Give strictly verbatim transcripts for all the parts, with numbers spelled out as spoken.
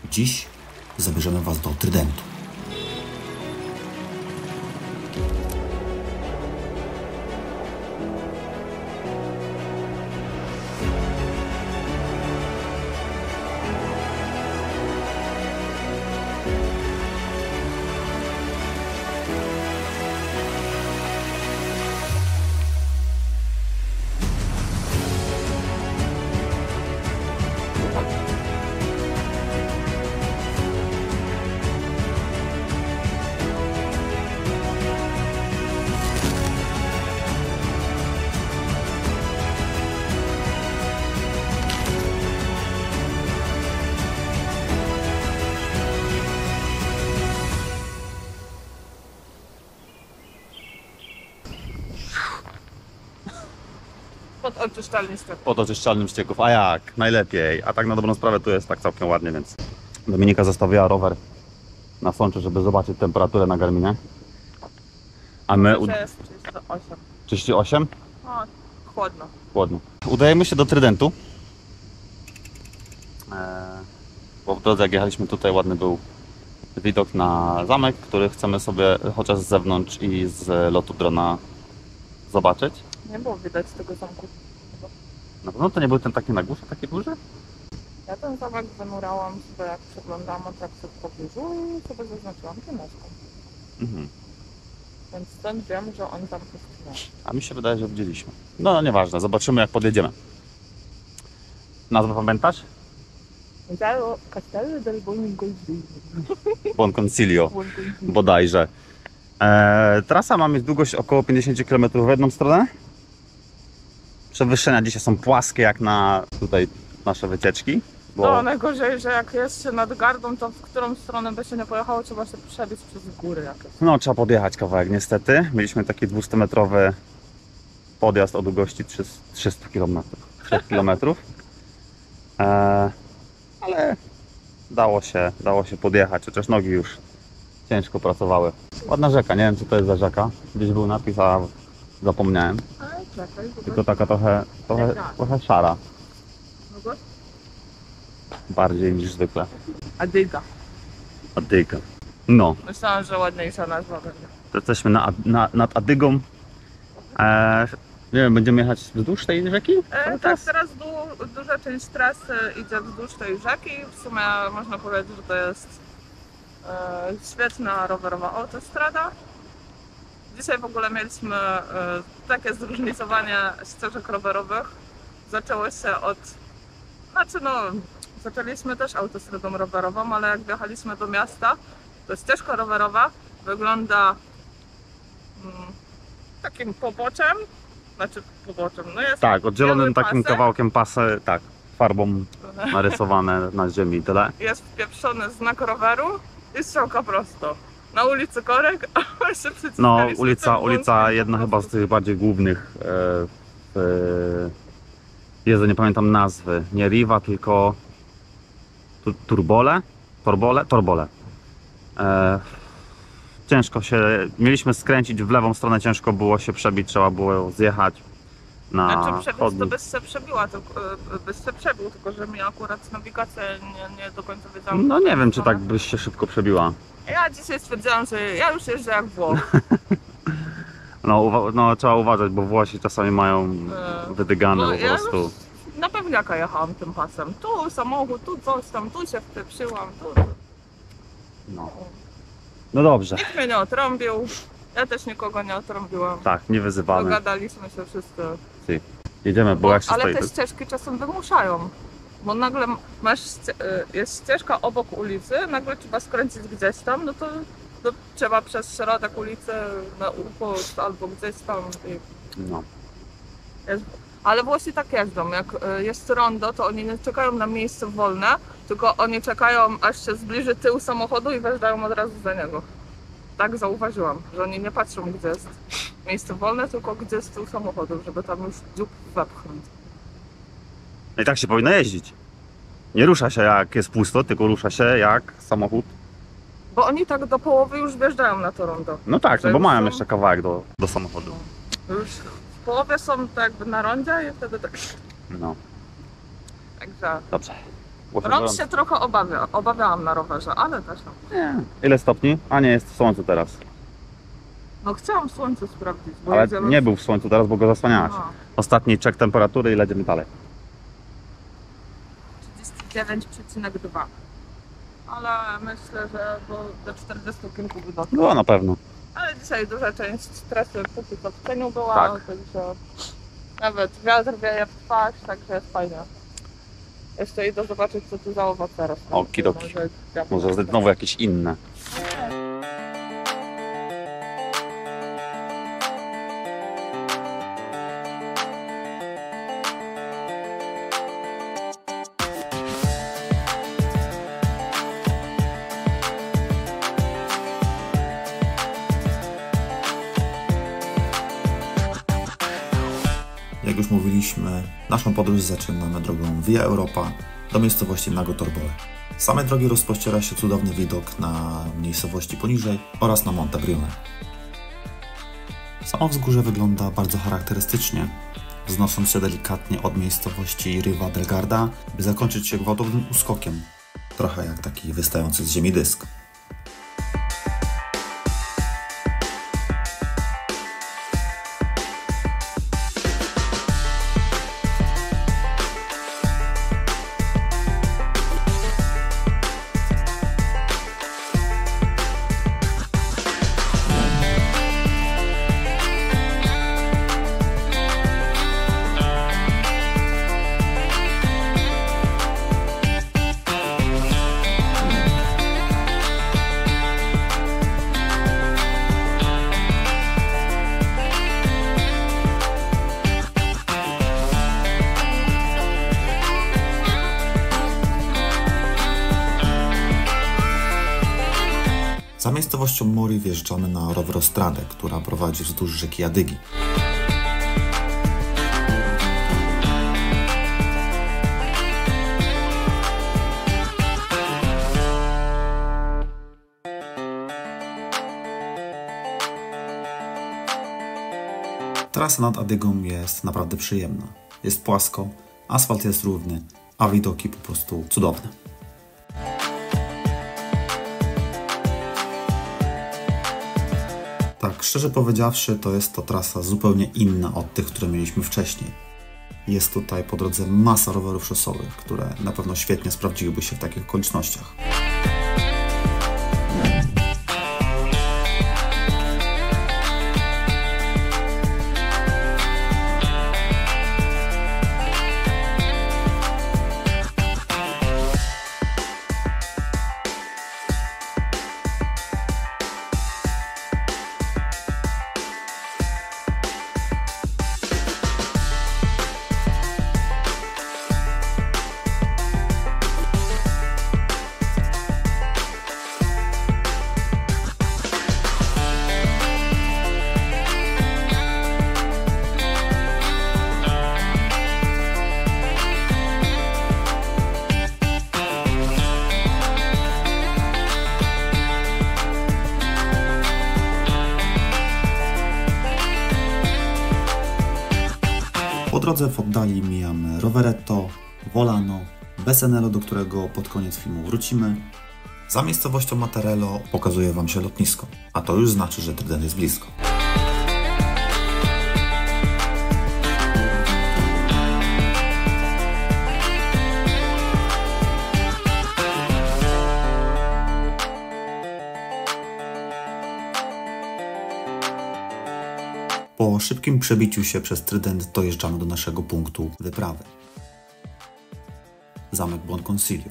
Dziś zabierzemy Was do Trydentu. Pod oczyszczalnią ścieków. Pod oczyszczalnym ścieków, a jak? Najlepiej. A tak na dobrą sprawę tu jest tak całkiem ładnie, więc Dominika zostawiła rower na sączu, żeby zobaczyć temperaturę na Garminie. A my... To jest trzydzieści osiem. trzydzieści osiem? O, chłodno. Chłodno. Udajemy się do Trydentu. Eee, bo w drodze jak jechaliśmy tutaj, ładny był widok na zamek, który chcemy sobie chociaż z zewnątrz i z lotu drona zobaczyć. Nie było widać tego zamku. Na pewno to nie był ten taki na górze, taki duży? Ja ten zamek wynurałam sobie, jak przeglądałam atrakcje w pobliżu i sobie zaznaczyłam pieniążką. Mhm. Więc stąd wiem, że on tam jest. A mi się wydaje, że widzieliśmy. No nieważne, zobaczymy jak podjedziemy. Nazwę pamiętasz? Castello, Castello del Buon Consiglio. Buon Consiglio, bodajże. Eee, trasa ma mieć długość około pięćdziesiąt kilometrów w jedną stronę. Przewyższenia dzisiaj są płaskie jak na tutaj nasze wycieczki. Bo... No najgorzej, że jak jest się nad gardą, to w którą stronę by się nie pojechało, trzeba się przebiec przez góry jakieś. No trzeba podjechać kawałek niestety. Mieliśmy taki dwustumetrowy podjazd o długości trzysta kilometrów. trzy kilometrów. Eee, ale dało się, dało się podjechać, chociaż nogi już ciężko pracowały. Ładna rzeka, nie wiem co to jest za rzeka. Gdzieś był napis, a zapomniałem. Ale czekaj, Tylko taka trochę, trochę, trochę szara. Bardziej niż zwykle. Adyga. Adyga. No, Myślałam, że ładniejsza nazwa będzie. to jesteśmy na, na, nad Adygą. Eee, nie wiem, będziemy jechać wzdłuż tej rzeki? E, tak, teraz du, duża część trasy idzie wzdłuż tej rzeki. W sumie można powiedzieć, że to jest e, świetna rowerowa autostrada. Dzisiaj w ogóle mieliśmy e, takie zróżnicowanie ścieżek rowerowych. Zaczęło się od... Znaczy no, zaczęliśmy też autostradą rowerową, ale jak wjechaliśmy do miasta, to ścieżka rowerowa wygląda mm, takim poboczem. Znaczy poboczem, no jest Tak, oddzielonym biały takim pasek. kawałkiem pasy, tak, farbą narysowane na ziemi, tyle. Jest wpieprzony znak roweru i strzałka prosto. Na ulicy Korek, a się przyciskaliśmy. No, ulica, tym ulica wąskim jedna po chyba z prostu. tych bardziej głównych. E, w, Jezu, nie pamiętam nazwy. Nie Riva, tylko tu, Turbole? Torbole? Torbole. E, ciężko się, mieliśmy skręcić w lewą stronę, ciężko było się przebić, trzeba było zjechać na Znaczy przebić to chodnik. byś się przebiła, tylko, byś się przebił, tylko że mi akurat nawigacja nie, nie do końca wiedziałam. No nie wiem, czy tak byś się szybko przebiła. Ja dzisiaj stwierdziłam, że ja już jeżdżę jak Włoch. No, uwa- no trzeba uważać, bo Włosi czasami mają E, wydygane no, po ja prostu. już na pewniaka jechałam tym pasem. Tu samochód, tu coś tam, tu się wpieprzyłam, tu... No. no dobrze, Nikt mnie nie otrąbił, ja też nikogo nie otrąbiłam. tak, nie wyzywamy. Dogadaliśmy się wszyscy. Jedziemy, bo jak się Ale stoi... te ścieżki czasem wymuszają. Bo nagle masz, ście- jest ścieżka obok ulicy, nagle trzeba skręcić gdzieś tam, no to, to trzeba przez środek ulicy na upust albo gdzieś tam. I No. jest. Ale Włosi tak jeżdżą, jak y, jest rondo, to oni nie czekają na miejsce wolne, tylko oni czekają aż się zbliży tył samochodu i wjeżdżają od razu za niego. Tak zauważyłam, że oni nie patrzą gdzie jest miejsce wolne, tylko gdzie jest tył samochodu, żeby tam już dziób wepchnąć. No i tak się powinno jeździć. Nie rusza się jak jest pusto, tylko rusza się jak samochód. Bo oni tak do połowy już wjeżdżają na to rondo. No tak, Że no bo już mają są- jeszcze kawałek do, do samochodu. Już w połowie są tak jakby na rondzie i wtedy tak. No, Także dobrze. Rąk się trochę obawia, obawiałam na rowerze, ale też no. Nie. Ile stopni? A nie, jest w słońcu teraz. No chciałam słońce sprawdzić, bo Ale jedziemy... nie był w słońcu teraz, bo go zasłaniałaś. Aha. Ostatni czek temperatury i lecimy dalej. trzydzieści dziewięć przecinek dwa. Ale myślę, że do, do czterdziestu kilku by doszło. No na pewno. Ale dzisiaj duża część stresu póki co w cieniu była, Tak. także nawet wiatr wieje w twarz, także jest fajnie. Jeszcze idę zobaczyć, co tu za owoce rosną. Okidoki. Może, Może znowu jakieś inne. Jak już mówiliśmy, naszą podróż zaczynamy drogą Via Europa do miejscowości Lago Torbole. Z samej drogi rozpościera się cudowny widok na miejscowości poniżej oraz na Monte Brione. Samo wzgórze wygląda bardzo charakterystycznie, wznosząc się delikatnie od miejscowości Riva del Garda, by zakończyć się gwałtownym uskokiem, trochę jak taki wystający z ziemi dysk. Za miejscowością Mori wjeżdżamy na rowerostradę, która prowadzi wzdłuż rzeki Adygi. Trasa nad Adygą jest naprawdę przyjemna. Jest płasko, asfalt jest równy, a widoki po prostu cudowne. Tak, szczerze powiedziawszy, to jest to trasa zupełnie inna od tych, które mieliśmy wcześniej. Jest tutaj po drodze masa rowerów szosowych, które na pewno świetnie sprawdziłyby się w takich okolicznościach. Po drodze w oddali mijamy Rovereto, Volano, Besenello, do którego pod koniec filmu wrócimy. Za miejscowością Mattarello pokazuje Wam się lotnisko, a to już znaczy, że Trident jest blisko. Po szybkim przebiciu się przez Trident dojeżdżamy do naszego punktu wyprawy. Zamek Buonconsiglio.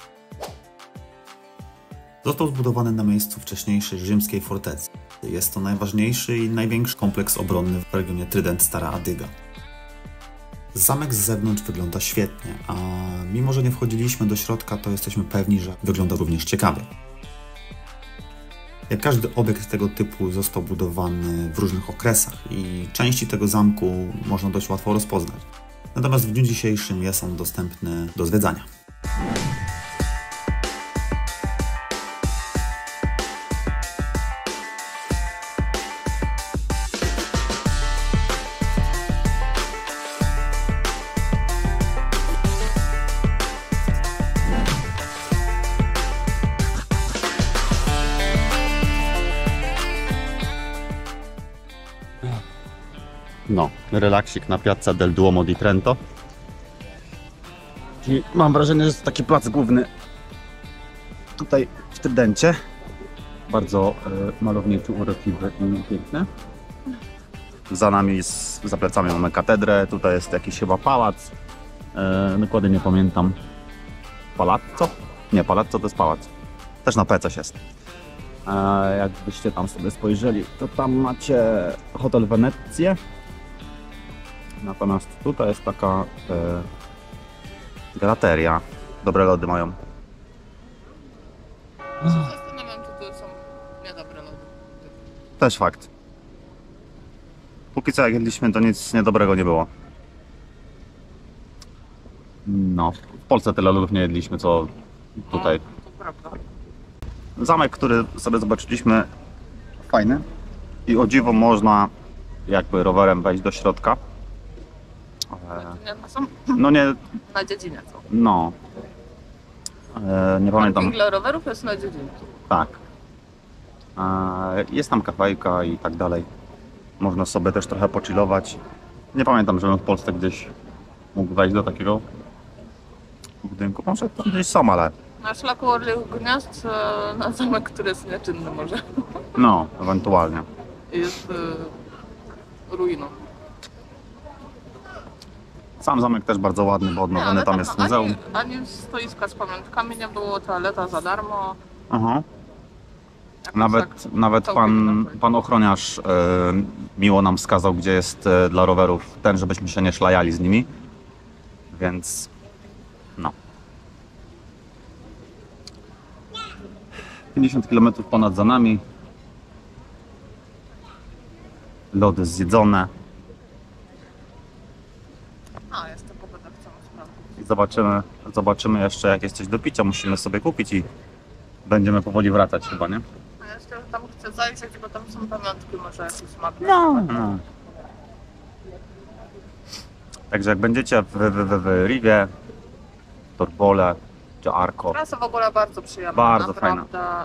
Został zbudowany na miejscu wcześniejszej rzymskiej fortecy. Jest to najważniejszy i największy kompleks obronny w regionie Trident Stara Adyga. Zamek z zewnątrz wygląda świetnie, a mimo że nie wchodziliśmy do środka, to jesteśmy pewni, że wygląda również ciekawie. Jak każdy obiekt tego typu został budowany w różnych okresach i części tego zamku można dość łatwo rozpoznać. Natomiast w dniu dzisiejszym jest on dostępny do zwiedzania. No, relaksik na Piazza del Duomo di Trento. I mam wrażenie, że jest taki plac główny tutaj w Trydencie. Bardzo e, malowniczy, urokliwy i piękny. Za nami, z, za plecami mamy katedrę, tutaj jest jakiś chyba pałac. E, dokładnie nie pamiętam. Palazzo? Nie, Palazzo to jest pałac. Też na P coś jest. E, jakbyście tam sobie spojrzeli, to tam macie Hotel Wenecję. Natomiast tutaj jest taka e, gelateria. Dobre lody mają. Ja się zastanawiam, czy to są niedobre lody. Też fakt. Póki co jak jedliśmy, to nic niedobrego nie było. No, w Polsce tyle lodów nie jedliśmy, co tutaj. No, to prawda. Zamek, który sobie zobaczyliśmy, fajny. I o dziwo można jakby rowerem wejść do środka. Nie, to są No nie, na dziedzinie co? no. E, nie pamiętam. Parking dla rowerów jest na dziedzinie. Tak. E, jest tam kafejka i tak dalej. Można sobie też trochę pochillować. Nie pamiętam, żebym w Polsce gdzieś mógł wejść do takiego budynku. Może tam gdzieś są, ale Na szlaku Orlich Gniazd e, na zamek, który jest nieczynny może. no, ewentualnie. Jest e, ruiną. Sam zamek też bardzo ładny, bo odnowiony ale tam jest no, muzeum. Ani, ani stoiska z pamiątkami nie było, toaleta za darmo. Aha. Jakoś Nawet, tak nawet całkiem pan, inaczej. pan ochroniarz e, miło nam wskazał, gdzie jest e, dla rowerów ten, żebyśmy się nie szlajali z nimi. Więc no. pięćdziesiąt kilometrów ponad za nami. Lody zjedzone. A, jest to pogoda, chcemy sprawdzić. I zobaczymy, zobaczymy jeszcze, jak jest coś do picia. Musimy sobie kupić i będziemy powoli wracać chyba, nie? A jeszcze tam chcę zajrzeć, bo tam są pamiątki, może jakiś smak. No. Także jak będziecie w, w, w, w Riwie, Torbole czy Arco, Trasa w ogóle bardzo przyjemna. Bardzo naprawdę, e,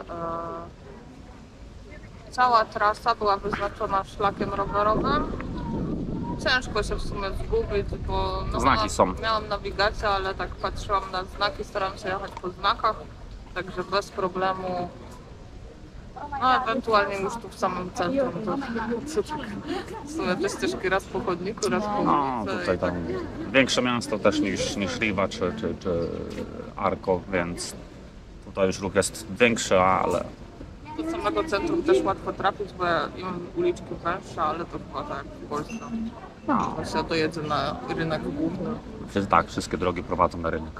cała trasa była wyznaczona szlakiem rowerowym. Ciężko się w sumie zgubić, bo no, Znaki miałam, są. miałam nawigację, ale tak patrzyłam na znaki, staram się jechać po znakach, także bez problemu. No ewentualnie już tu w samym centrum, to, to tak, w sumie te ścieżki raz po chodniku, raz po no ulicy. tutaj i tak. tam większe miasto też niż, niż Riva czy, czy, czy Arco, więc tutaj już ruch jest większy, ale Do samego centrum też łatwo trafić, bo im uliczki węższe, ale to chyba tak jak w Polsce. No. się dojedzie na rynek główny. przecież tak, wszystkie drogi prowadzą na rynek.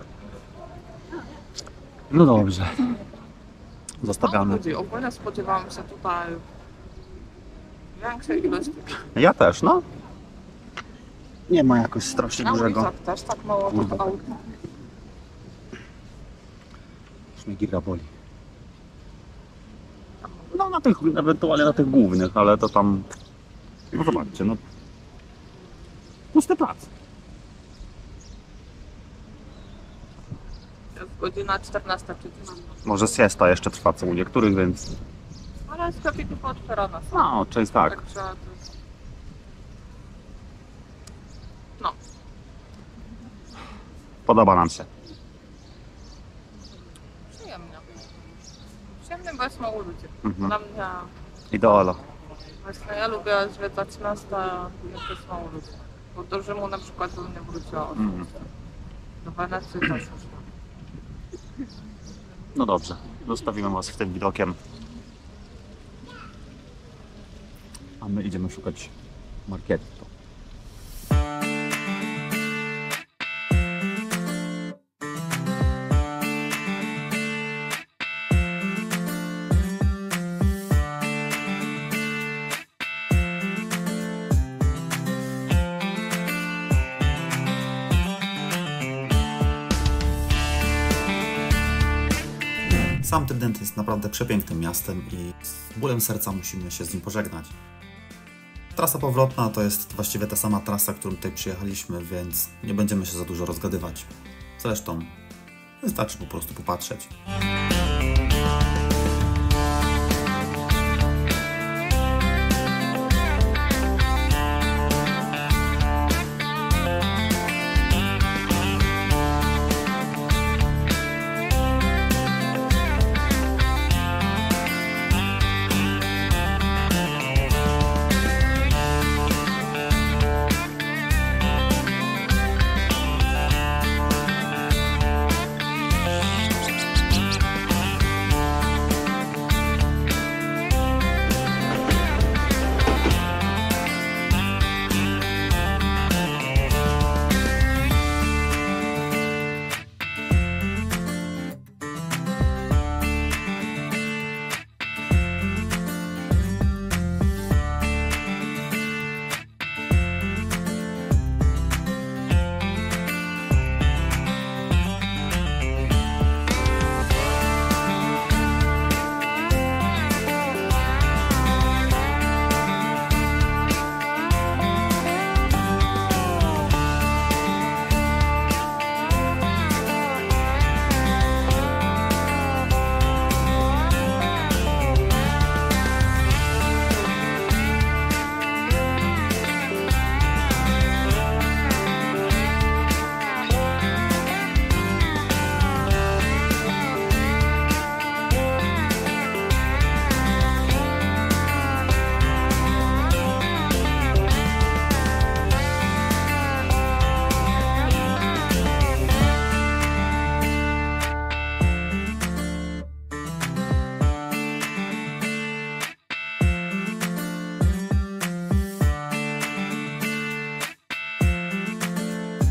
No dobrze. No, Zostawiamy. ludzi. Ogólnie spodziewałam się tutaj większej ilości. Ja też, no. Nie ma jakoś strasznie Na dużego. ulicach też tak mało Kurde. aut. Już mnie gira boli. No na tych, ewentualnie na tych głównych, ale to tam... No zobaczcie, no... Pusty plac. Jest godzina czternasta trzydzieści. Może siesta jeszcze trwa co u niektórych, więc... Ale sklepiki pootwierane są. No, część tak. Także to jest... No. Podoba nam się. Przyjemnie. Przyjemnie, bo jest mało ludzi. Mhm. Dla mnie... Ideolo. Właśnie ja lubię zwiedzać miasta, jak jest mało ludzi. Bo do Rzymu na przykład bym nie wróciła oczywiście. Do Wenecji też już. No dobrze, zostawimy was w tym widokiem. A my idziemy szukać marketu. Sam Trydent jest naprawdę przepięknym miastem i z bólem serca musimy się z nim pożegnać. Trasa powrotna to jest właściwie ta sama trasa, którą tutaj przyjechaliśmy, więc nie będziemy się za dużo rozgadywać. Zresztą wystarczy po prostu popatrzeć.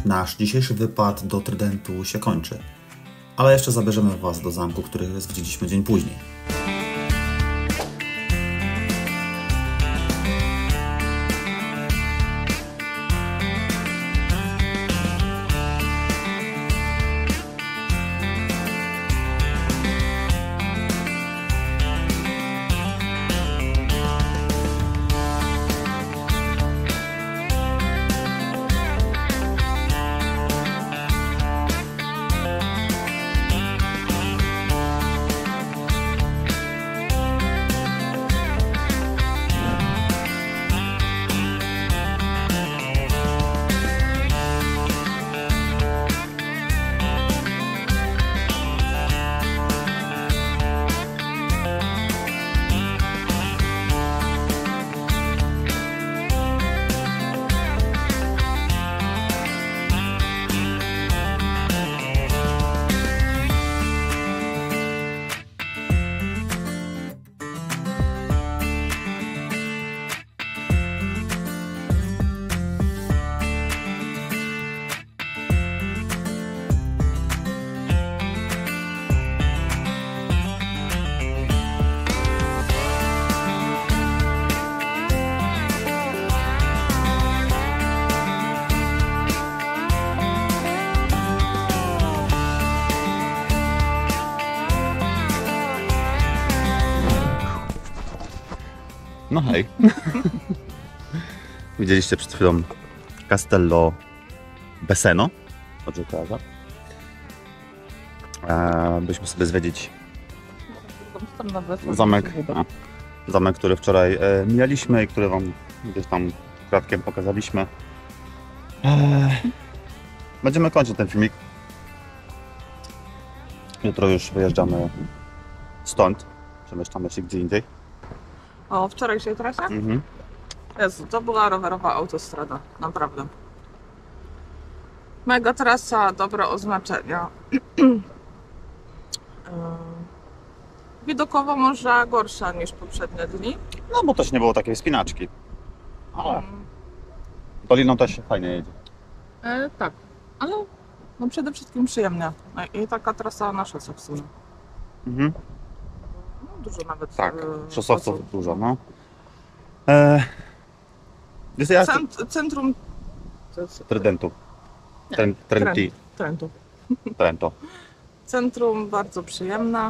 nasz dzisiejszy wypad do Trydentu się kończy. Ale jeszcze zabierzemy Was do zamku, który zwiedziliśmy dzień później. No hej. Widzieliście przed chwilą Castello Beseno. Dobrze kojarzę. Eee, byśmy sobie zwiedzić zamek, a, zamek, który wczoraj e, mijaliśmy i który Wam gdzieś tam kratkiem pokazaliśmy. Eee, będziemy kończyć ten filmik. Jutro już wyjeżdżamy stąd. Przemieszczamy się gdzie indziej. O wczorajszej trasie? Mhm. Jezu, to była rowerowa autostrada, naprawdę. Mega trasa, dobre oznaczenia. Widokowo może gorsza niż poprzednie dni. No bo też nie było takiej wspinaczki. Ale Mm, doliną też się fajnie jedzie. e, tak, ale no przede wszystkim przyjemnie. No i taka trasa na szosę w sumie. Mhm. No, dużo nawet. Tak, e, szosowców osób. dużo, no. Eee, jest ja Cent, centrum to jest, Trydentu. Ten, Trenti, Trentu. Trento. Centrum bardzo przyjemne.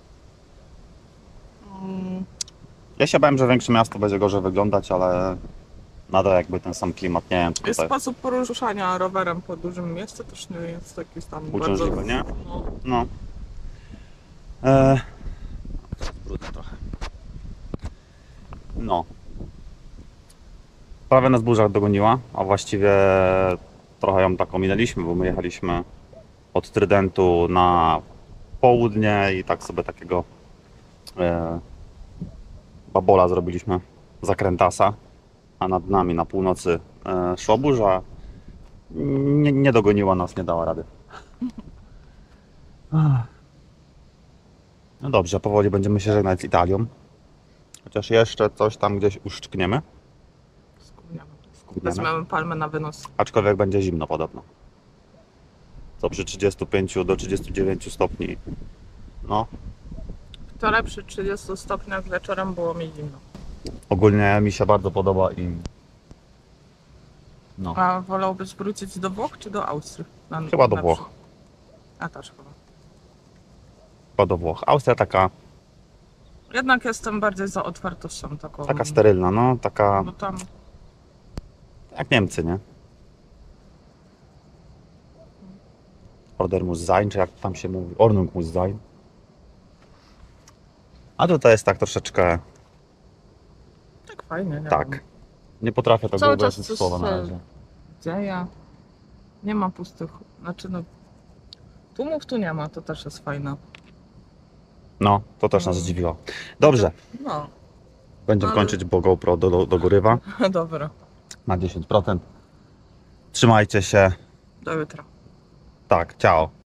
Mm, Ja się bałem, że większe miasto będzie gorzej wyglądać, ale nadal jakby ten sam klimat, nie wiem, czy i tutaj sposób poruszania rowerem po dużym mieście też nie jest jakiś tam uciążliwy, bardzo... nie? No, No. Eee, brudno trochę. No. Prawie nas burza dogoniła, a właściwie trochę ją tak ominęliśmy, bo my jechaliśmy od Trydentu na południe i tak sobie takiego e, babola zrobiliśmy, zakrętasa, a nad nami na północy e, szła burza. Nie, nie dogoniła nas, nie dała rady. No dobrze, powoli będziemy się żegnać z Italią. Chociaż jeszcze coś tam gdzieś uszczkniemy. skubniemy. Skubniemy. Weźmiemy palmę na wynos. Aczkolwiek będzie zimno podobno. Co przy trzydziestu pięciu do trzydziestu dziewięciu stopni. No, Wczoraj przy trzydziestu stopniach wieczorem było mi zimno. ogólnie mi się bardzo podoba i... No, A wolałbyś wrócić do Włoch czy do Austrii? Na, chyba do na Włoch. przykład. A też chyba. Chyba do Włoch. Austria taka, Jednak jestem bardziej za otwartością taką. taka sterylna, no, taka Bo tam jak Niemcy, nie? Order muss sein, czy jak tam się mówi, Ordnung muss sein. A tutaj jest tak troszeczkę, tak fajnie, nie tak. wiem. Nie potrafię tego Cały ubrać czas w coś słowa na się razie. dzieje. Nie ma pustych, znaczy no tłumów tu nie ma, to też jest fajne. No, to też nas zdziwiło. Dobrze, No, będziemy ale- kończyć, bo GoPro do, do, dogorywa dobra. na dziesięć procent. Trzymajcie się. Do jutra. Tak, ciao.